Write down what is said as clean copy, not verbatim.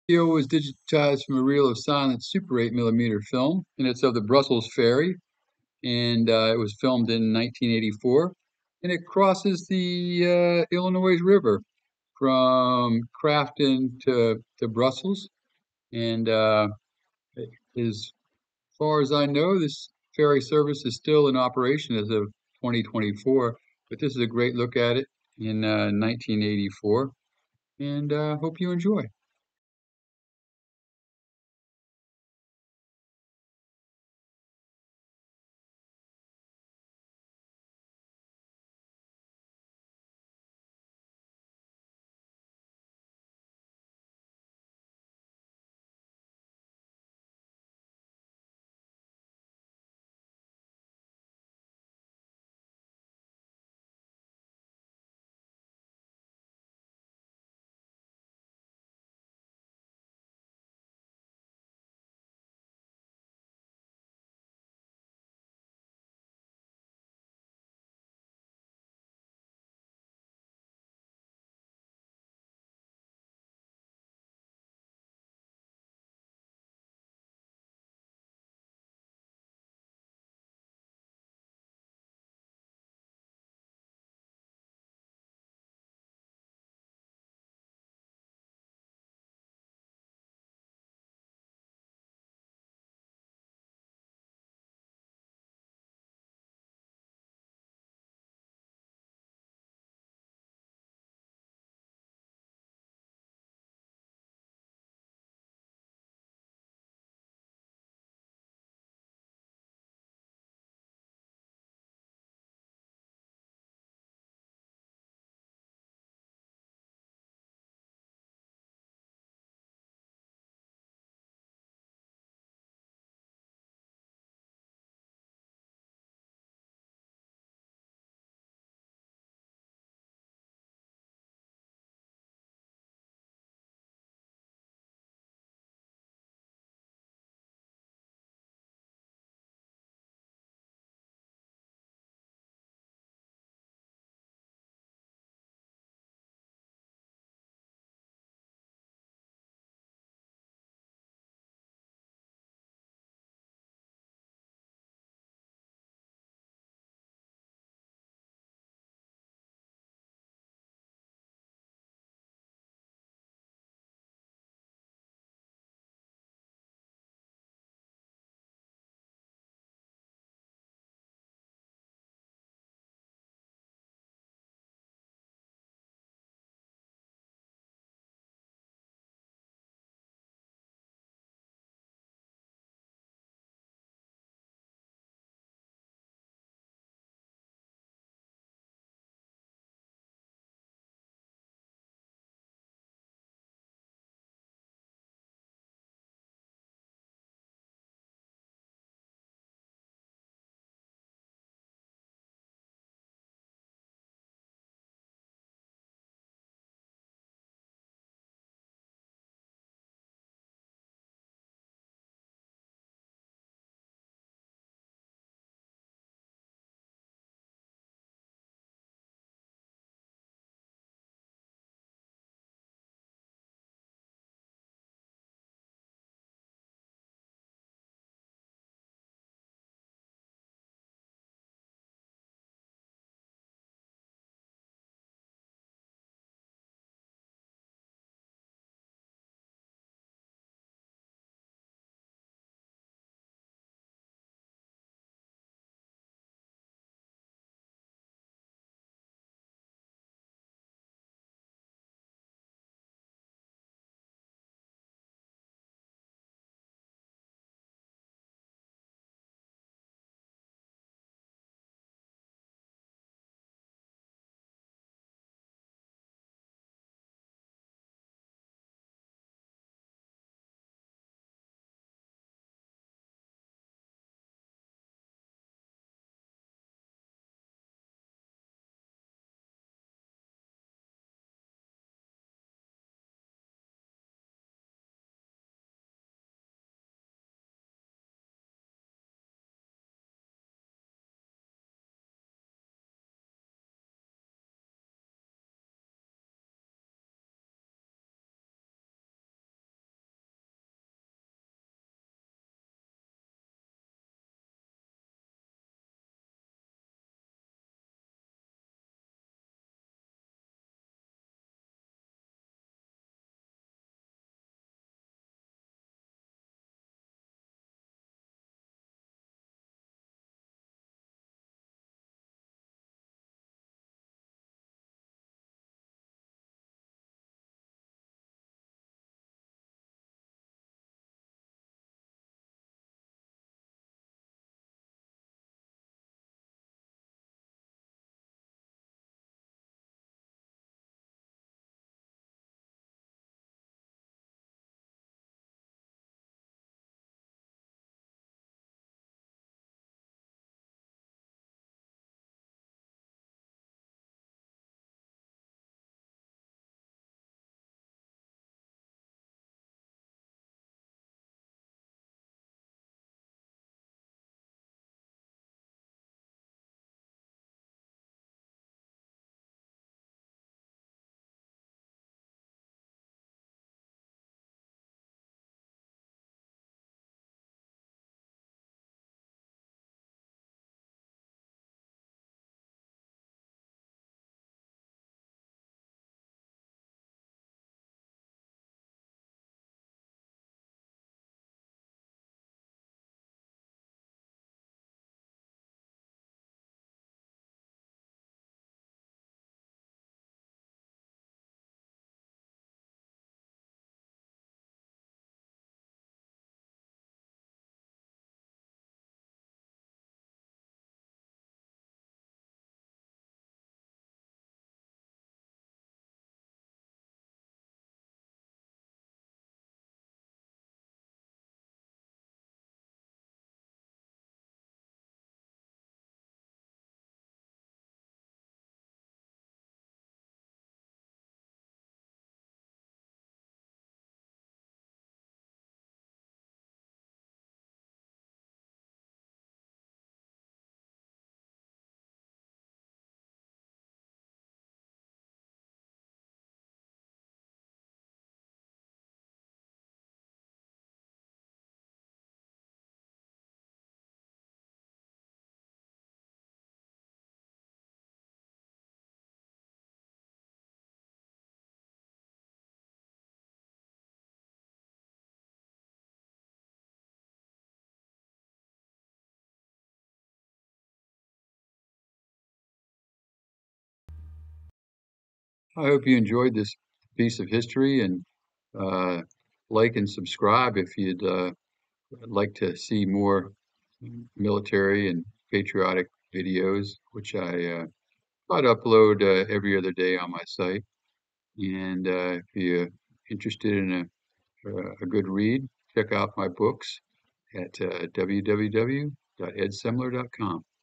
Video was digitized from a reel of silent Super 8 millimeter film, and it's of the Brussels Ferry, and it was filmed in 1984, and it crosses the Illinois River from Crafton to Brussels, and as far as I know, this ferry service is still in operation as of 2024, but this is a great look at it in 1984, and hope you enjoy. I hope you enjoyed this piece of history and uh, like and subscribe if you'd like to see more military and patriotic videos, which I try to upload every other day on my site. And if you're interested in a good read, check out my books at www.edsemler.com.